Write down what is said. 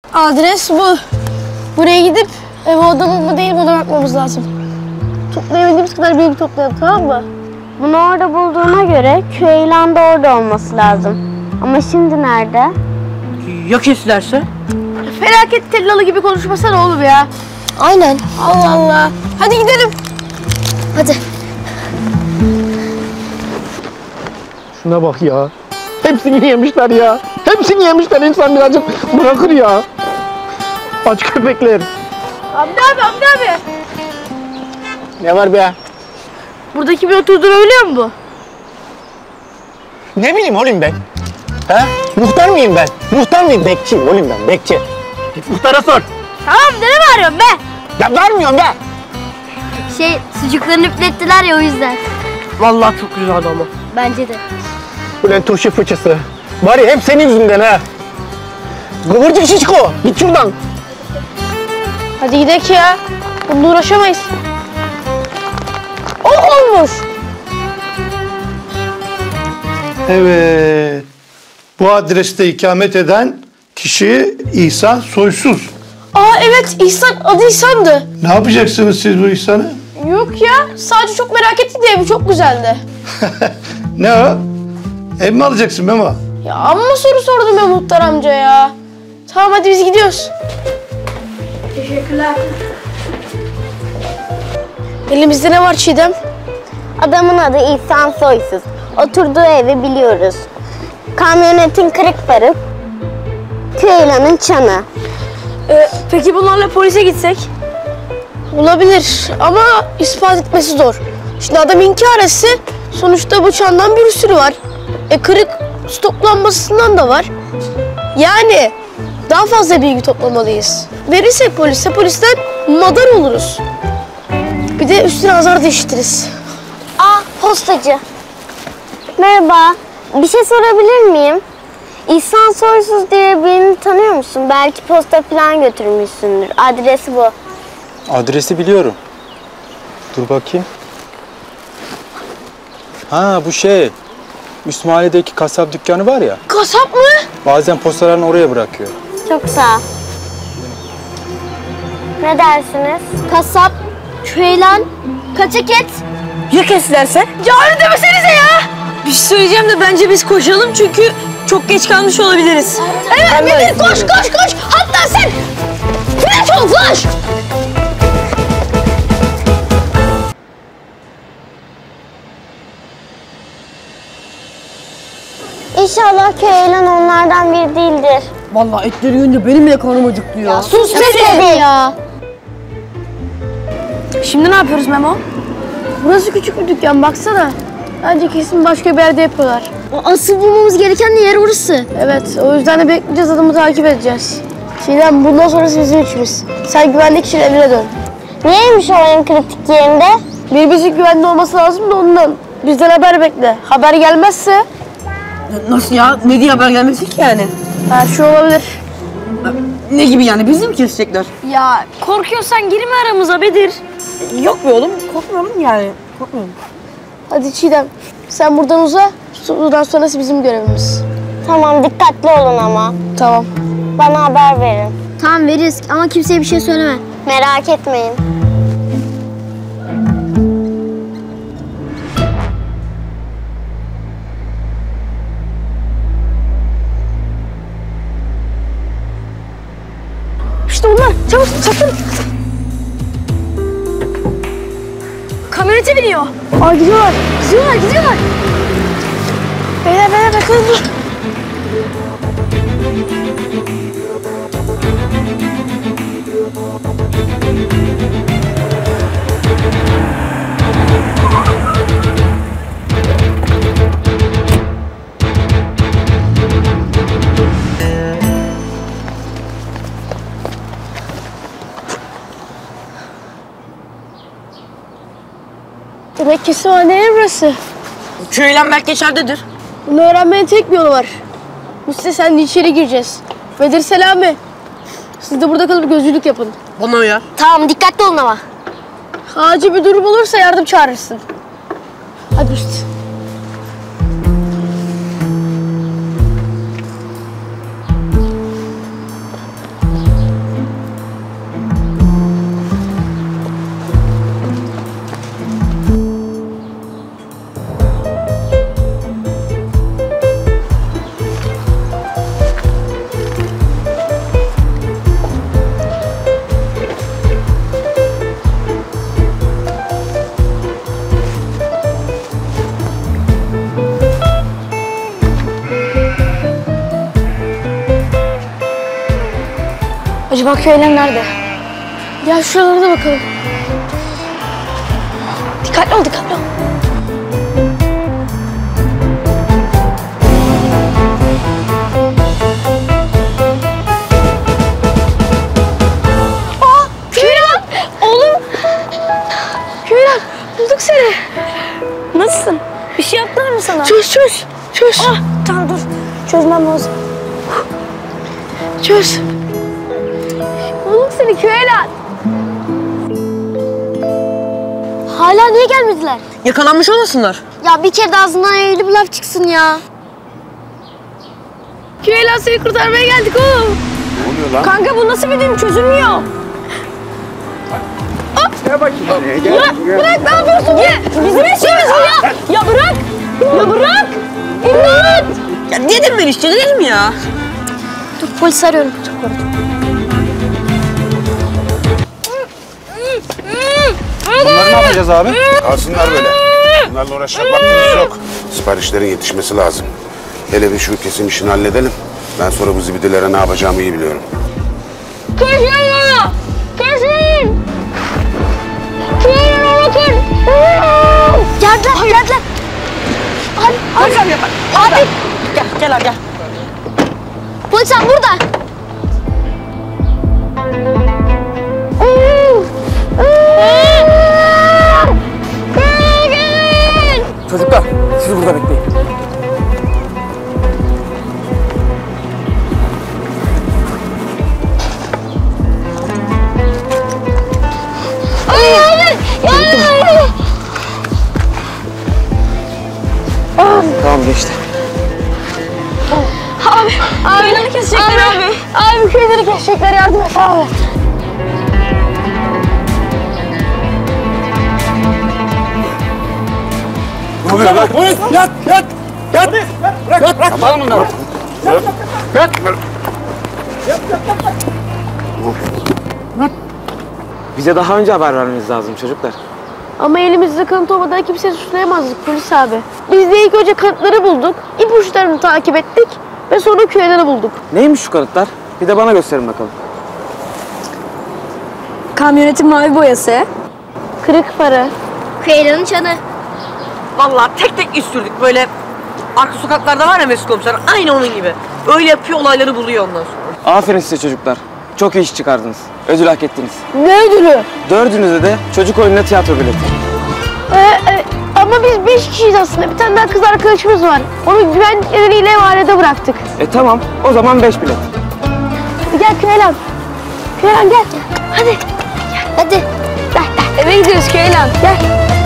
Adres bu. Buraya gidip ev odamı mı değil mi ona bakmamız lazım. Toplayabildiğimiz kadar bilgi toplayalım, tamam mı? Bunu orada bulduğuna göre köy ilan da orada olması lazım. Ama şimdi nerede? Ya kesilerse? Felaket tellalı gibi konuşmasana oğlum ya. Aynen. Allah Allah. Hadi gidelim. Hadi. Şuna bak ya. Hepsini yemişler ya. Hepsini yemişler. İnsan birazcık bırakır ya. Aç köpekler. Hamdi abi. Ne var be? Burada kimin oturduğunu biliyor musun? Ne bileyim oğlum ben? He? Muhtar mıyım ben? Muhtar mıyım? Bekçiyim oğlum ben, bekçi. Git muhtara sor. Tamam, ne bağırıyorsun be? Ya vermiyorum be. Sucuklarını üflettiler ya o yüzden. Vallahi çok güzel adamı. Bence de. Ulan turşu fıçısı. Var ya hep senin yüzünden ha. Kıvırcık şişko. Git şuradan. Hadi gidelim ya. Bununla uğraşamayız. Olmuş. Evet. Bu adreste ikamet eden kişi İhsan Soysuz. Evet, İhsan, adı İhsan'dı. Ne yapacaksınız siz bu İhsan'ı? Yok ya, sadece çok merak ettik de evi çok güzeldi. Ne o? Ev mi alacaksın Memo? Ya amma soru sordum ya muhtar amca ya. Tamam, hadi biz gidiyoruz. Teşekkürler. Elimizde ne var Çiğdem? Adamın adı İhsan Soysuz. Oturduğu evi biliyoruz. Kamyonetin kırık farı, köy ilanın çanı. Peki bunlarla polise gitsek? Olabilir ama ispat etmesi zor. Şimdi adam inkar etse sonuçta bu çandan bir sürü var. Kırık stop lambasından da var. Yani daha fazla bilgi toplamalıyız. Verirsek polise, polisten madar oluruz. Bir de üstüne azar da işitiriz. Postacı. Merhaba. Bir şey sorabilir miyim? İhsan Soysuz diye birini tanıyor musun? Belki posta falan götürmüşsündür. Adresi bu. Adresi biliyorum. Dur bakayım. Ha bu üst mahalledeki kasap dükkanı var ya. Kasap mı? Bazen postalarını oraya bırakıyor. Çok sağ ol. Ne dersiniz? Kasap, köylan, kaçak et. Ya kesilerse? Ya öyle demesenize ya. Bir şey söyleyeceğim de bence biz koşalım çünkü çok geç kalmış olabiliriz. Evet, Metin koş. Hatta sen flash ol, flash. İnşallah köylan onlardan biri değildir. Vallahi etleri yiyince benim bile karnım acıktı ya. Sus be ya. Şimdi ne yapıyoruz Memo? Burası küçük bir dükkan, baksana. Bence kesin başka bir yerde yapıyorlar. Asıl bulmamız gereken yer orası. Evet, o yüzden de bekleyeceğiz, adamı takip edeceğiz. Çiğdem, bundan sonrası bizim işimiz. Sen güvenlik için evine dön. Neymiş o en kritik yerinde? Birbirimizin güvenli olması lazım da ondan. Bizden haber bekle. Haber gelmezse... Nasıl ya? Ne diye haber gelmesin ki yani? Her şey olabilir. Ne gibi yani? Bizi mi kesecekler? Ya korkuyorsan girme aramıza Bedir. Yok be oğlum. Korkmuyorum yani. Korkmuyorum. Hadi Çiğdem, sen buradan uza. Buradan sonrası bizim görevimiz. Tamam, dikkatli olun ama. Tamam. Bana haber verin. Tamam, veririz ama kimseye bir şey söyleme. Merak etmeyin. İşte onlar. Çabuk, sakın. Kamyonete biniyor. Gidiyorlar. Gidiyorlar. Beyler bakalım. Demek kesimhane burası. Köylen belki içeridedir. Bunu öğrenmenin tek bir yolu var. Biz de seninle içeri gireceğiz. Bedir Selami. Siz de burada kalıp gözcülük yapın. Bana uyar. Tamam, dikkatli olun ama. Acil bir durum olursa yardım çağırırsın. Hadi üst. Acaba köyler nerede? Gel şuralara da bakalım. Dikkatli ol, dikkatli ol. Aa, Köylan! Oğlum! Köylan, bulduk seni. Nasılsın? Bir şey yaptılar mı sana? Çöz. Tamam dur. Çözmem lazım. Çöz. Bulduk seni Köylan. Hala niye gelmediler? Yakalanmış olmasınlar. Ya bir kere de ağzından eğri bir laf çıksın ya. Köylan seni kurtarmaya geldik oğlum. Ne oluyor lan? Kanka bu nasıl bir düğüm çözülmüyor. Bırak ne yapıyorsun ya? Bizim eşeğimiz bu ya. Ya bırak. İmdat. Ya dedim ben işte dedim ya. Dur polis arıyorum. Bunları ne yapacağız abi? Kalsınlar böyle. Bunlarla uğraşacak vaktimiz yok. Siparişlerin yetişmesi lazım. Hele bir şu kesim işini halledelim. Ben sonra bu zibidilere ne yapacağımı iyi biliyorum. Kaçın bana. Kaçın. Köylan onu kır. Geldiler. Abi. Gel abi gel. Polis abi burada. Çocuklar siz burada bekleyin. Tamam geçti. Köyleri kesecekler abi. Abi köyleri kesecekler, yardım et abi. Ne oluyor lan? Yat! Tamam mı? Bize daha önce haber vermeniz lazım çocuklar. Ama elimizde kanıt olmadan kimseyi suçlayamazdık polis abi. Biz de ilk önce kanıtları bulduk, ipuçlarını takip ettik ve sonra köyleri bulduk. Neymiş şu kanıtlar? Bir de bana gösterin bakalım. Kamyonetin mavi boyası, kırık farı, Köylan'ın çanı. Vallahi tek tek iş sürdük böyle. Arka sokaklarda var ya Mesut komiser. Aynı onun gibi. Öyle yapıyor olayları buluyor ondan sonra. Aferin size çocuklar. Çok iyi iş çıkardınız. Ödül hak ettiniz. ne ödülü? Dördünüze de çocuk oyununa tiyatro bileti. Ama biz 5 kişiyiz aslında. Bir tane daha kız arkadaşımız var. Onu güven nedeniyle mahallede bıraktık. Tamam. O zaman 5 bilet. Hadi gel Köylan. Köylan gel. Hadi. Hadi. Eve gidiyoruz Köylan. Gel.